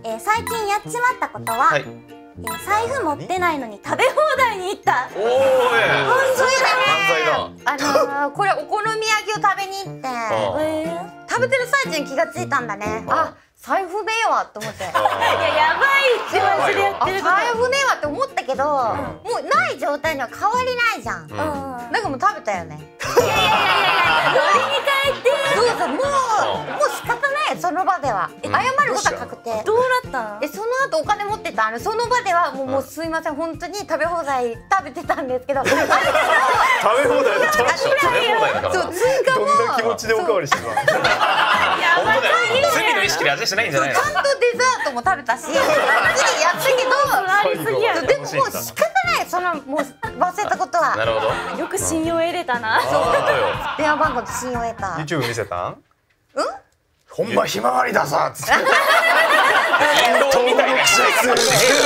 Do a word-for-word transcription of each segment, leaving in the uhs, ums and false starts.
えー、最近やっちまったことは、はい、えー、財布持ってないのに食べ放題に行った。おお、 犯罪だね。 あのー、これお好み焼きを食べに行って、えー、食べてる最中に気がついたんだね。あ、財布ねえわって思って。いや、 やばいってマジでやってること。 財布ねえわって思ったけど、もうない状態には変わりないじゃん。なんかもう食べたよね。いやいやいやいや、乗りに帰って。そうそう、もうもう仕方ない、その場では。謝ることは確定。 どうなったの？ え、その後お金持ってた。あのその場ではもうもうすいません、本当に食べ放題食べてたんですけど。食べ放題食べ放題だから。 そう、追加もどんな気持ちでおかわりしてたの？ やばい。 罪の意識で味してないんじゃないの？ ちゃんとデザートも食べたし、やったけど、でももう仕方ない、そのもう忘れたことは。 なるほど。 よく信用得れたな。 電話番号と信用得た。 YouTube 見せたん？ うん？ ほんまひまわりだぞっつって。インドみたいな人です。便利だ。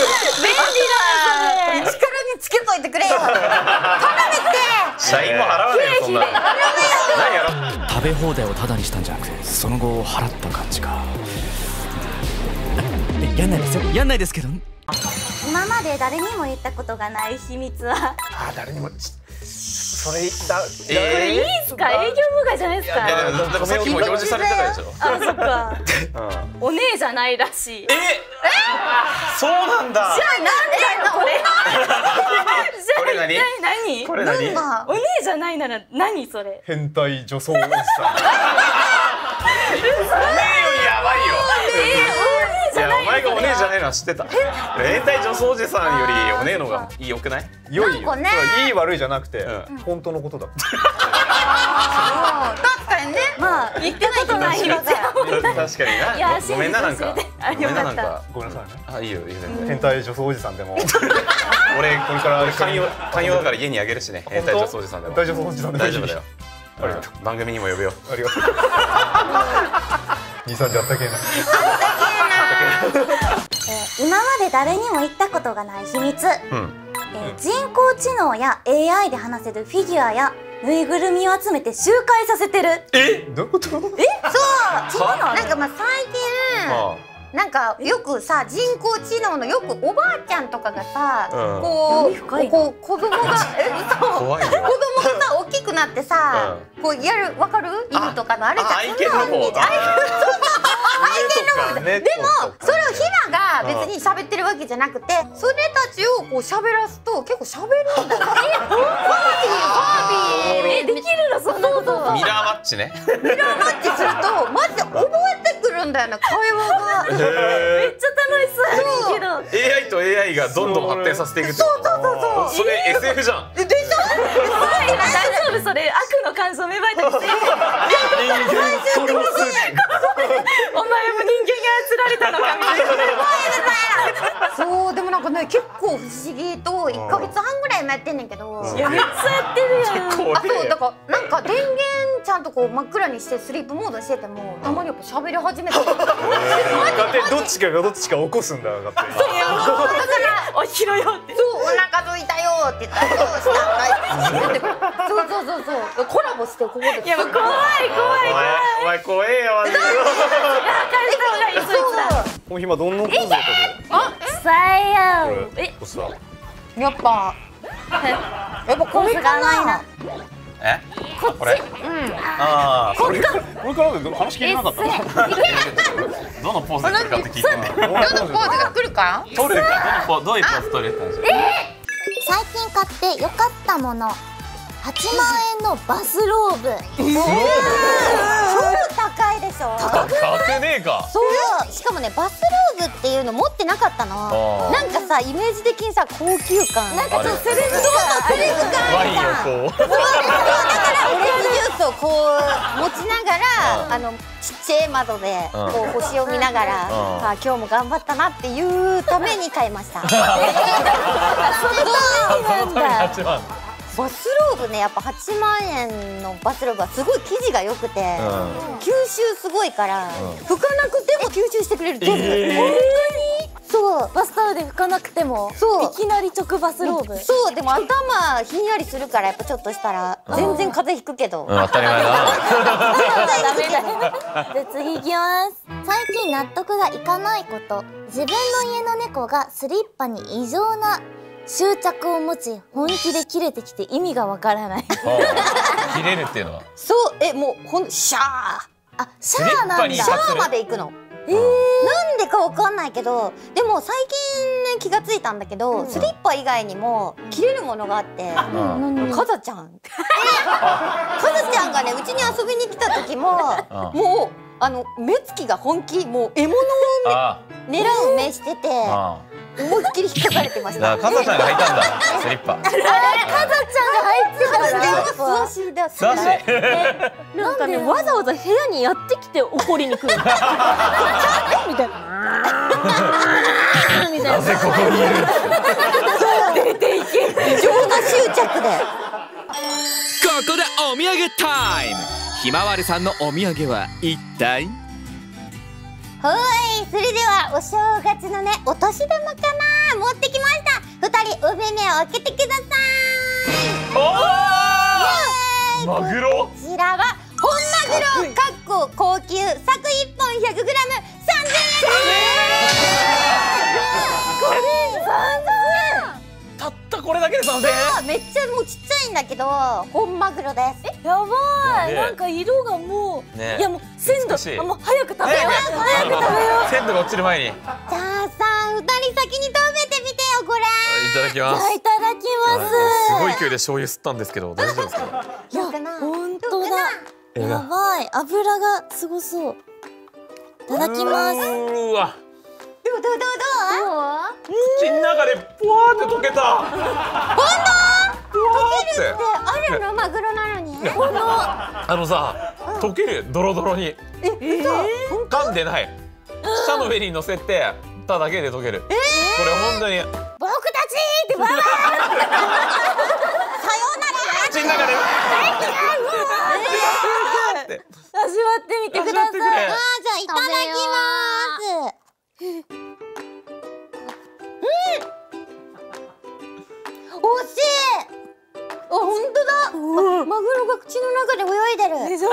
力につけといてくれよ。頼めて。 社員も払わねえよそんな。何やろ。 食べ放題をタダにしたんじゃなくて、その後払った感じか。やんないですよ。やんないですけど。 今まで誰にも言ったことがない秘密は。 あ、誰にも。それだ。 これいいっすか？営業部外じゃないですか？ いやでもさっきも表示されてたでしょ。 あ、そっか。お姉じゃないらしい。え？ そうなんだ。 じゃあなんだよこれ。 これ何？ 何？ これ何？ お姉じゃないなら何それ？ 変態女装おじさん。お姉よりやばいよ。いや、お前がお姉じゃないのは知ってた。変態女装おじさんよりお姉のが良くない？良いよ。いい悪いじゃなくて本当のことだ。 確かにね。まあ言ってないことない秘密。 確かにな。ごめんななんか。 ごめんななんか。 ごめんなさいね。あ、いいよいいよ。変態女装おじさんでも。俺これから寛容寛容だから家にあげるしね。変態女装おじさんでも。変態女装おじさんで大丈夫だよ。ありがとう。番組にも呼ぶよ。ありがとう。兄さんじゃあったけえな。 今まで誰にも言ったことがない秘密。人工知能や エーアイ で話せるフィギュアやぬいぐるみを集めて集会させてる。 え？どういうこと？ え？そう。なんかまあ最近。なんかよくさ、人工知能のよくおばあちゃんとかがさ、こうこう子供がえそう子供がさ大きくなってさ、こうやるわかる？犬とかのあれじゃん。 愛犬の方だ。 愛犬の方でもそれをひなが別に喋ってるわけじゃなくて、それたちをこう喋らすと結構喋るんだよ。え、バービーバービー。 え、できるのそんなこと？ ミラーマッチね。 ミラーマッチするとマジで覚えてくるんだよな、会話が。 めっちゃ楽しそうけどエーアイ と エーアイ がどんどん発展させていくって。 そうそうそうそう。 それ エスエフ じゃん。 でしょ？ 大丈夫それ？悪の感情芽生えたりして。 人間殺す。 お前も人間が操られたのかみたいな。 そう、でもなんかね、結構不思議といっかげつはんぐらいもやってんねんけど。 いや、めっちゃやってるやん。 あ、そうだからなんか電源ちゃんとこう真っ暗にしてスリープモードにしててもたまにやっぱ喋り始めた。 どっちかがどっちか起こすんだ。だって。 お昼よって。 そう、お腹空いたよって言ったらどうした？そうそうそうそう。コラボしてここで。 いや、怖い怖い怖い。 お前怖えよ。もう今どんなポーズやったの？ あ、最悪。え、 やっぱやっぱこれかな。 え？これ？うん。ああ、これか。これから話聞いてなかった。どのポーズで来るかって聞いてんね。 どのポーズが来るか？ 取れるか？どのポどういうポーズ取れたんですか？ 最近買ってよかったもの。はちまんえんのバスローブ。超高いでしょ。 高くねえか。 そう、しかもね、バスローブっていうの持ってなかったの。なんかさ、イメージ的にさ、高級感。なんかちょっとセレブ感。セレブ感。 ワインをこう。 そうだからオレンジジュースをこう持ちながら、あのちっちゃい窓でこう星を見ながら、あ、今日も頑張ったなっていうために買いました。そのためなんだ。バスローブね、やっぱはちまんえんのバスローブはすごい生地が良くて、吸収すごいから、拭かなくても吸収してくれる。全部。本当に？そう。 そうバスタオルで拭かなくてもそういきなり直バスローブ。 そうでも頭ひんやりするからやっぱちょっとしたら全然風邪ひくけど、 うん、当たり前だダメだよ。じゃあ次いきます。最近納得がいかないこと。自分の家の猫がスリッパに異常な執着を持ち本気で切れてきて意味がわからない。 切れるっていうのはそうえもうほんシャーあ、シャーなんだ。 シャーまで行くの。えー、なんでかわかんないけどでも最近ね気がついたんだけど、うん、スリッパ以外にも切れるものがあって、うん、カザちゃんカザちゃんがねうちに遊びに来た時ももうあの目つきが本気もう獲物を狙う目してて思いっきり引っかかれてました。 カザちゃんが履いたんだスリッパ。 あれカザちゃんが入ってたんだ。 素足だ素足。なんかねわざわざ部屋にやってきて怒りに来る。みたいな。みたいな。 なぜここにいる。 出ていけ。 異常な執着で。 ここでお土産タイム。ひまわりさんのお土産は一体？ はい、それではお正月のねお年玉かな持ってきました。二人お目目を開けてください。マグロ？ こちらは本マグロ、かっこ高級、柵一本 ひゃくグラム さんぜんえんです。これさんぜんえん。 たったこれだけでさんぜんえん？ めっちゃもうちっちゃいんだけど本マグロです。 え、やばい。なんか色がもう、いやもう鮮度、あもう早く食べよう。早く食べよう。 鮮度が落ちる前に。 じゃあさ、二人先に食べてみてよこれ。 いただきます。 いただきます。 すごい勢いで醤油吸ったんですけど大丈夫ですか？ いや本当だ。やばい、油がすごそう。いただきます。 うわ。 どうどうどうどう？ 口の中でポワーって溶けた。 ほんと？溶けるってあるのマグロなのに。 ほんと。あのさ、溶けるドロドロに。 え、嘘？ 噛んでない。舌の上に乗せてただけで溶ける。これ本当に。 僕たちってババア。さようなら。 口の中で。 味わってみてください。あ、じゃあいただきます。おいしい。あ、本当だ。マグロが口の中で泳いでる。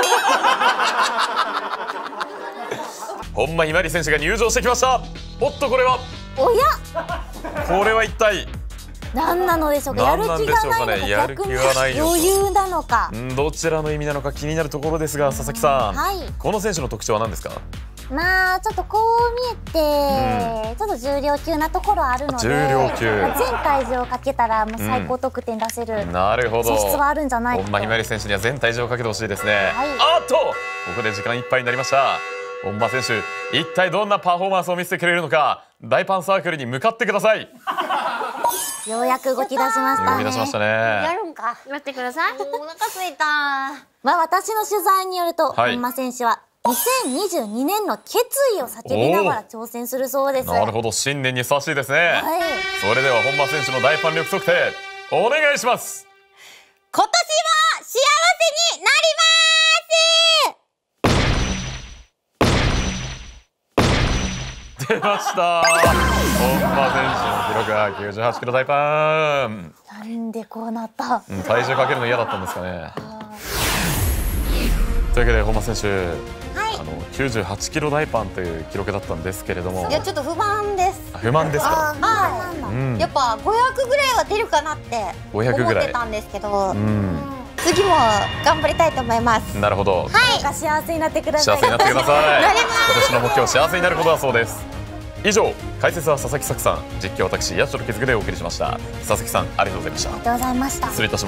本間ひまり選手が入場してきました。おっとこれは。 おや。 これは一体。 何なのでしょうか。やる気がないのか、 やる気がないのか、 余裕なのか、 どちらの意味なのか気になるところですが、佐々木さん、はい、この選手の特徴は何ですか？ まあちょっとこう見えて、うん、ちょっと重量級なところあるので、 重量級、 全体重をかけたらもう最高得点出せる、うん、 なるほど、 素質はあるんじゃないかと。 本間ひまり選手には全体重をかけてほしいですね。はい、あっとここで時間いっぱいになりました。本間選手、一体どんなパフォーマンスを見せてくれるのか、大パンサークルに向かってください。 ようやく動き出しましたね。 動き出しましたね。 やるんか。待ってください。お腹すいた。 まあ私の取材によると、はい、本間選手はにせんにじゅうにねんの決意を叫びながら挑戦するそうです。 なるほど、新年にふさわしいですね。はい、それでは本間選手の大パン力測定お願いします。 今年も幸せになり出ました。本間選手の記録はきゅうじゅうはちキロ大パン。 なんでこうなった？ うん、体重かけるの嫌だったんですかね。というわけで本間選手、はい、あのきゅうじゅうはちキロ大パンという記録だったんですけれども、 いやちょっと不満です。 不満ですか？ はい、うん、やっぱごひゃくぐらいは出るかなって思ってたんですけど、うん、次も頑張りたいと思います。 なるほど。 はい、幸せになってください。 幸せになってください。今年の目標、幸せになることだそうです。以上、解説は佐々木咲さん、実況は私八代気でお送りしました。佐々木さん、ありがとうございました。 ありがとうございました。 失礼いたします。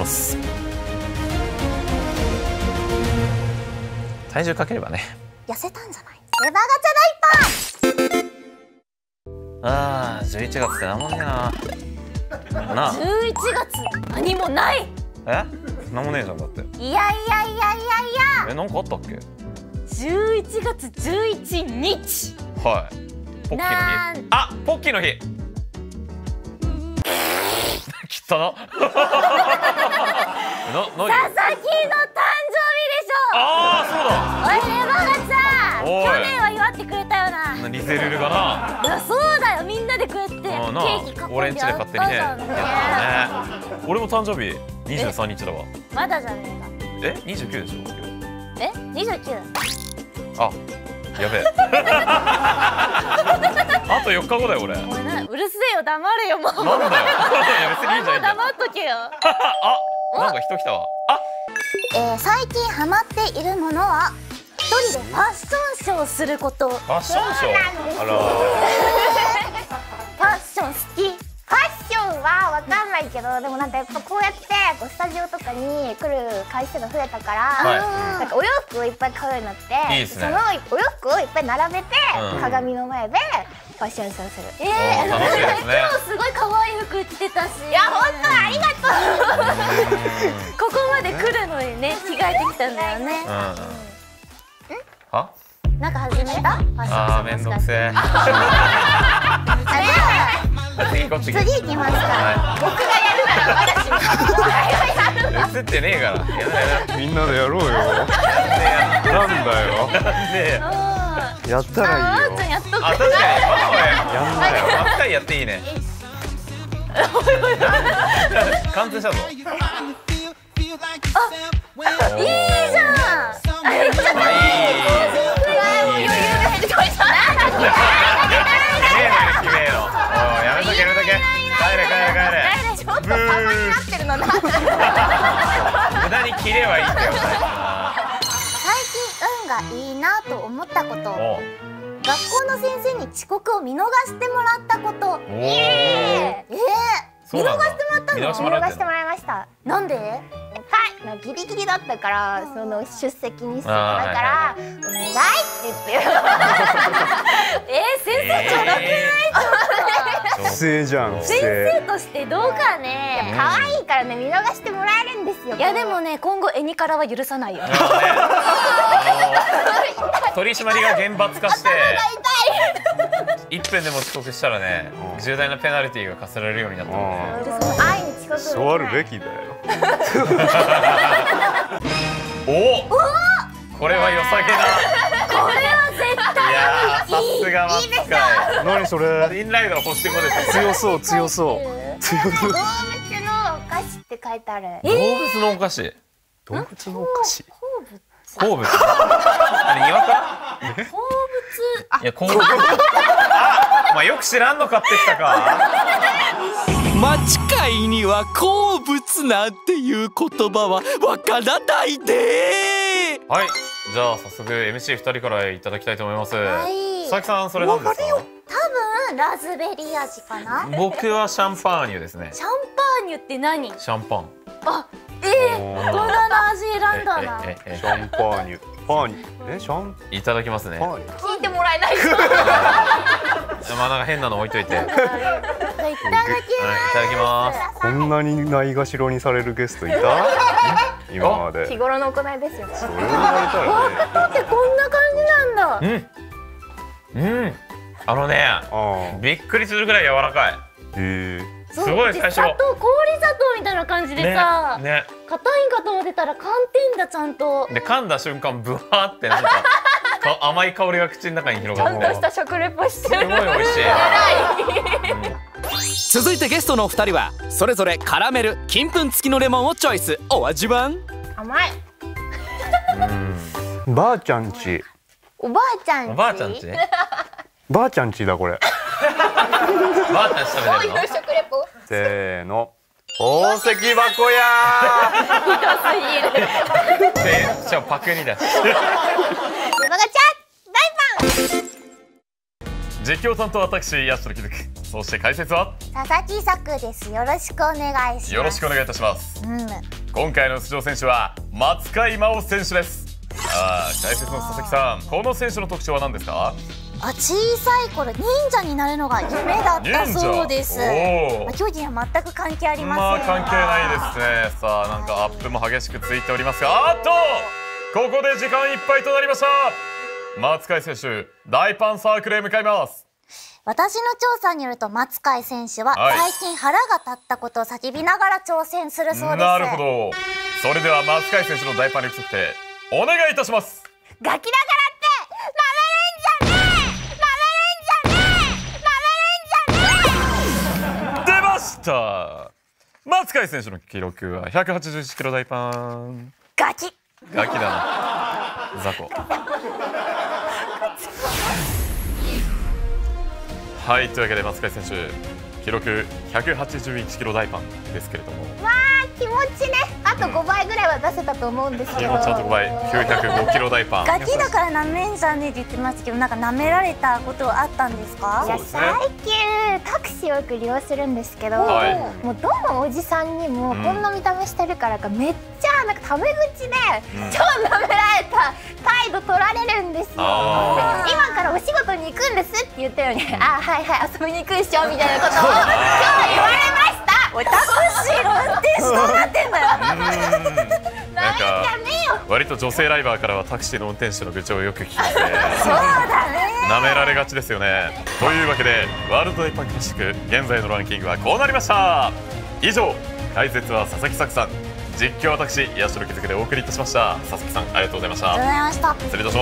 体重かければね。 痩せたんじゃない？レバガチャ大パン。ああ、じゅういちがつって何もねえな。なあ。 じゅういちがつ何もない。 え？何もねえじゃんだって。 いやいやいやいやいや。 え、なんかあったっけ？ じゅういちがつじゅういちにち。 はい。ポッキーの日。あ、ポッキーの日。きったな。な、何？ 佐々木の誕生日でしょ。 ああ、そうだ。 おい、レバガチャ。去年は祝ってくれたよな。 リゼルルがな。 いや、そうだよ。みんななでこうやってケーキ囲んで俺んちで勝手にねやったね。俺も誕生日にじゅうさんにちだわ。 まだじゃねえか。え、にじゅうきゅうでしょ。 え、にじゅうきゅう。 あ、やべえ。あとよっかごだよ俺。 お前な、うるせえよ、黙れよもう。 なんだよ。いや別にいいじゃんいいじゃん。 黙っとけよ。 あ、なんか人来たわ。あ、 えー、最近ハマっているものは一人でファッションショーをすること。フファッションショー。あら。 ァッション好き。 ファッションはわかんないけど、でもなんかやっぱこうやってこうスタジオとかに来る回数が増えたから、 はいなんかお洋服をいっぱい買うようになって、 いいっすねそのお洋服をいっぱい並べて、 うん鏡の前でファッションショーする。 えー、 おー楽しいですね今日すごい可愛い服着てたし。いいや本当ありがとう。 ここまで来るのにね、着替えてきたんだよね。 うん。は？ なんか始めた？ファッションショー。 あーめんどくせえ。次こっち。 次行きますか。僕がやるならまだしも。 映ってねえから。やだやだ。 みんなでやろうよ。なんだよ。 で、 やったらいいよ。 あーちゃんやっとく。 あ、確かに。 やんなよ。 マスカイやっていいね。完成したぞ。 いいじゃん。 あ、いい。いいね。きれいの。やめとけやめとけ。帰れ帰れ帰れ。 ちょっと様になってるのな。 無駄にキレはいいんだよ。 最近運がいいなと思ったこと。 お。 学校の先生に遅刻を見逃してもらったこと。 お。 えー、見逃してもらったの？ 見逃して見もらってんの。 逃してもらいました。 なんで？ はい、なんかギリギリだったからその出席日数がだからお願いって言って。 えー、先生ちょっと不正じゃん。不先正。 生としてどうかね。 可愛いからね見逃してもらえるんですよ。 いやでもね、今後絵にからは許さないよ。 取り締まりが厳罰化していっぷんでも遅刻したらね、重大なペナルティーが課せられるようになったので。 愛に遅刻できない。 座るべきだよ。 おお、これは良さげだ。 これは絶いやー、さすがマスカイ。 何それ。 インライド星子でしょ。 強そう強そう。強そう。 動物のお菓子って書いてある。 動物のお菓子。 動物のお菓子。 好物。あれ庭か？ 好物。 いや好物。あ、お前よく知らんの買ってきたか。 町会には好物なんていう言葉はわからないで。 はい、じゃあ早速 エムシーふたりからいただきたいと思います。 はい佐々木さん、それ何ですか？ 多分ラズベリー味かな。 僕はシャンパーニュですね。 シャンパーニュって何？ シャンパン。 あ、えー、大人の味選んだな。 ええええシャンパーニュ。パーニュ。え、シャンいただきますね。 パーニュ。 聞いてもらえないと。 まあなんか変なの置いといて。はい、いいただきます。 ただきます。 こんなにないがしろにされるゲストいた？今まで。 日頃の行いですよ。 それを言われたらね。 だってこんな感じなんだ。 うん。うん。あのね、 ああ。 びっくりするぐらい柔らかい。 へえ。 すごい最初。 砂糖、氷砂糖みたいな感じでさ、 ね。 硬いんかと思ってたら寒天だちゃんと。 で噛んだ瞬間ブワーってなんかか甘い香りが口の中に広がって。 ちゃんとした食レポしてる。 すごい美味しい。 続いてゲストのお二人はそれぞれカラメル金粉付きのレモンをチョイス。お味は？ 甘い。 ばあちゃんち。 おばあちゃんち。 おばあちゃんち？ ばあちゃんちだこれ。 ばあちゃんち食べてるの？ 食レポ。 せーの。宝石箱やめっちゃパクリだ。 ゆばがちゃん大パン。 実況担当私ヤシトの貴族、そして解説は佐々木作です。よろしくお願いします。 よろしくお願いいたします。 うん。 今回の出場選手は松海真央選手です。ああ、解説の佐々木さん、この選手の特徴は何ですか？ あ、小さい頃忍者になるのが夢だったそうです。 忍者。おー。 まあ、競技には全く関係ありません。 まあ関係ないですね。さあなんかアップも激しくついておりますが、あっとここで時間いっぱいとなりました。松海選手、大パンサークルへ向かいます。 私の調査によると松海選手ははい最近腹が立ったことを叫びながら挑戦するそうです。 なるほど。それでは松海選手の大パン力測定お願いいたします。 ガキだからって舐めるんじゃねえ。舐めるんじゃねえ。舐めるんじゃねった松海選手の記録はひゃくはちじゅういちキロ大パン。 ガキガキだな雑魚。はいというわけで松海選手記録ひゃくはちじゅういちキロ大パンですけれども、 わあ気持ちね、あとごばいぐらいは出せたと思うんですけど、 ちゃんとごばいきゅうひゃくごキロ大パン。 ガキだからなめんじゃねえって言ってますけど、なんか舐められたことあったんですか？ いや最近タクシーをよく利用するんですけど、 はい、 もうどのおじさんにもこんな見た目してるからか、めっちゃなんかタメ口で、うん、超舐められた態度取られるんですよ。今からお仕事に行くんですって言ったよね、うん、あはいはい遊びに行くんしょみたいなことを今日言われました。 おいタクシーの運転手どうなってんだよ。 なんか割と女性ライバーからはタクシーの運転手の愚痴をよく聞きますね。 そうだね。 舐められがちですよね。というわけでワールド大パンクラシック現在のランキングはこうなりました。以上解説は佐々木咲さん、実況は私八代気づくでお送りいたしました。佐々木さんありがとうございました。 ありがとうございました。 失礼いたします。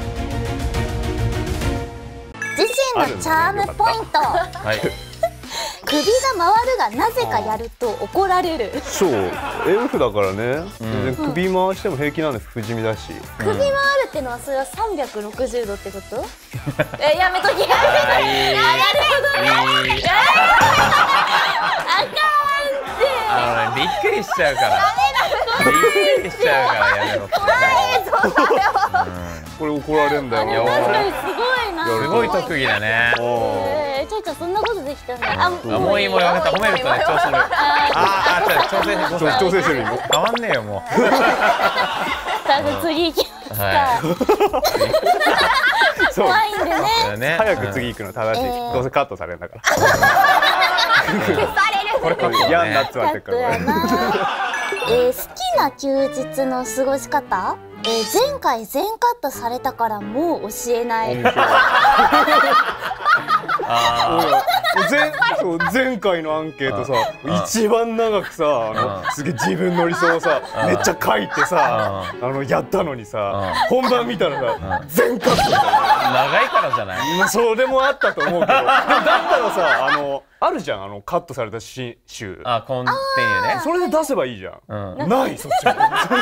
自身のチャームポイント。はい。首が回るがなぜかやると怒られる。 そう、エルフだからね、全然首回しても平気なんです、不死身だし。 首回るってのはそれはさんびゃくろくじゅうどってこと？え、やめときやめとき。なるほどね。あかんって。 あのね、びっくりしちゃうから。びっくりしちゃうからやめろって。 怖いぞそれは。 これ怒られるんだよ。 確かにすごいな。 すごい特技だね。 ちょいちょいそんなことできたんだ。あ、 もういいもうやめた、褒めるとね調子乗る。ああ、調整調整してる今。 変わんねえよもう。 さあ次行きますか。怖いんでね。 早く次行くの正しい。どうせカットされるんだから。 消される。 これカット嫌になっちゃってるから。 え、好きな休日の過ごし方？えー、前回全カットされたからもう教えない。 あ前, そう前回のアンケートさ、一番長くさ、あのすげえ自分の理想をさめっちゃ書いてさ、あのやったのにさ、本番見たらさ全カットみたいな。 長いからじゃない？ それもあったと思うけど、だったらさ、あのあるじゃん、あのカットされたシーン。 あ、コンティニューね。 それで出せばいいじゃん。ないそっちは。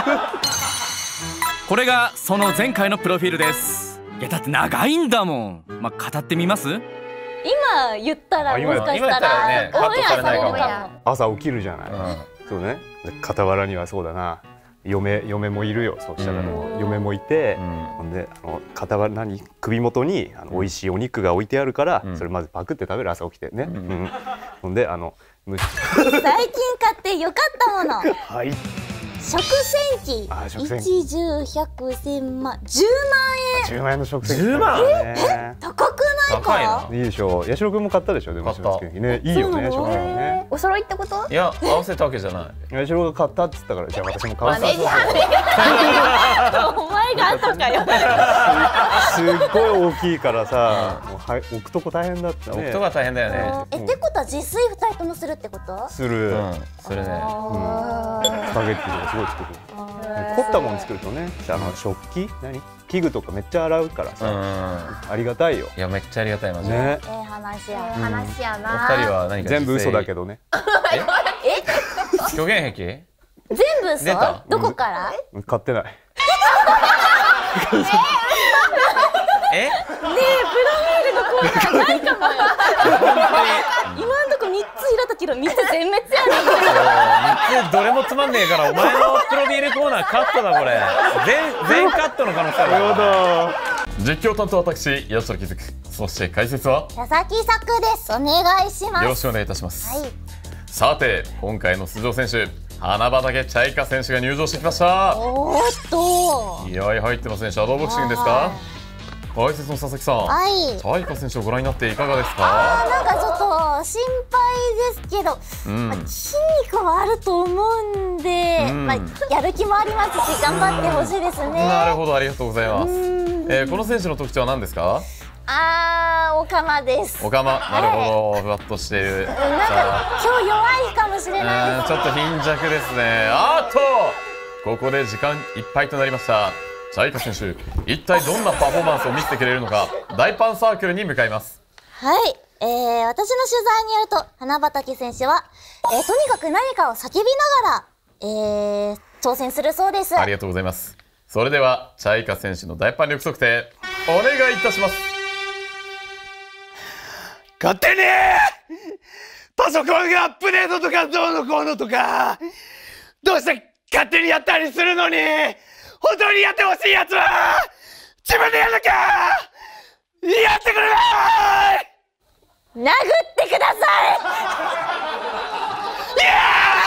これがその前回のプロフィールです。いやだって長いんだもん。まあ語ってみます？ 今言ったらもしかしたらねカットされないかも。 朝起きるじゃない。そうね。傍らにはそうだな。嫁嫁もいるよ。そうしたら嫁もいて、ほんであの傍らに首元にあの美味しいお肉が置いてあるから、それまずパクって食べる、朝起きてね。ほんであの最近買ってよかったもの。 はい。 食洗機一十百千万十万円。 十万円の食洗機。 十万？ え、高くないか？ いいでしょう。八代君も買ったでしょ。でも食洗機ね、いいよね、食洗機ね。 お揃いってこと？ いや、合わせたわけじゃない。 八代が買ったっつったから、じゃあ私も買わせて。 お前が後かよ。 すっごい大きいからさ、もうはい置くとこ大変だったね。 置くとこが大変だよね。 え、ってことは自炊二人ともするってこと？ する。 それね。 スパゲッティとかすごい作る。凝ったもの作るとね、あの食器、何器具とかめっちゃ洗うからさ、ありがたいよ。 いやめっちゃありがたいマジで。 ええ話や話やな。 お二人は何か全部嘘だけどね。 え？ 虚言癖？ 全部嘘？どこから？ 買ってない。 え？ねえ、プロフィールのコーナーないかもよ。今んとこみっつ開いたけどみっつ全滅やねん。 みっつどれもつまんねえからお前のプロフィールコーナーカットだこれ。全全カットの可能性ある。 実況担当私八代気づく、そして解説は佐々木作です。お願いします。 よろしくお願いいたします。 はい。 さて今回の出場選手、花畑チャイカ選手が入場してきました。 おーっと。 気合い入ってますね。シャドーボクシングですか？解説の佐々木さん、 はい、 チャイカ選手をご覧になっていかがですか？ あー、なんかちょっと心配ですけど、うん、まあ、筋肉はあると思うんで、うん、まあ、やる気もありますし頑張ってほしいですね。 なるほど、ありがとうございます。えー、この選手の特徴は何ですか？ あー、おかまです。 おかま、なるほど、ふわっとしている。 なんか今日弱いかもしれないです。 ちょっと貧弱ですね。あっとここで時間いっぱいとなりました。チャイカ選手、一体どんなパフォーマンスを見せてくれるのか、大パンサークルに向かいます。 はい、 えー、私の取材によると花畑選手は、えー、とにかく何かを叫びながら、えー、挑戦するそうです。 ありがとうございます。それではチャイカ選手の大パン力測定お願いいたします。 勝手にパソコンがアップデートとかどうのこうのとかどうして勝手にやったりするのに本当にやってほしいやつは自分でやらなきゃやってくれない。 殴ってください。 いや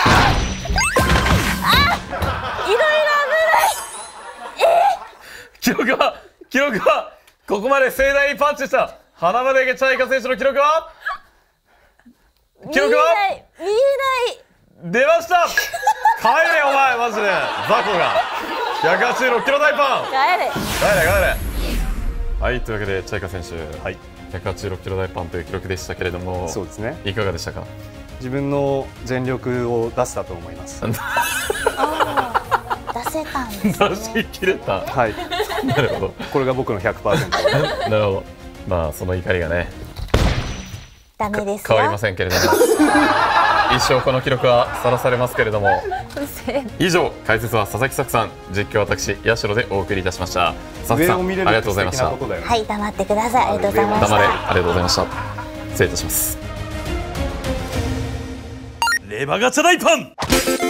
あ、いろいろ危ない。え記録は記録はここまで盛大にパンチした花畑チャイカ選手の記録は記録は見えない見出ました。帰れお前マジで雑魚がひゃくはちじゅうろっキロ大パン。 えない。帰れ帰れ帰れ。はいというわけでチャイカ選手、はい、ひゃくはちじゅうろっキロ大パンという記録でしたけれども、 そうですね。 いかがでしたか？ 自分の全力を出したと思います。 あー、出せたんですね。 出し切れた。 はい。 なるほど。 これが僕の ひゃくパーセント。 なるほど。まあその怒りがね、 ダメですよ。 変わりませんけれども、一生この記録はさらされますけれども。以上解説は佐々木咲さん、実況は私八代でお送りいたしました。佐々木さん、ありがとうございました。 はい、黙ってください。ありがとうございました。 黙れ、ありがとうございました。失礼いたします。 レバガチャ大パン。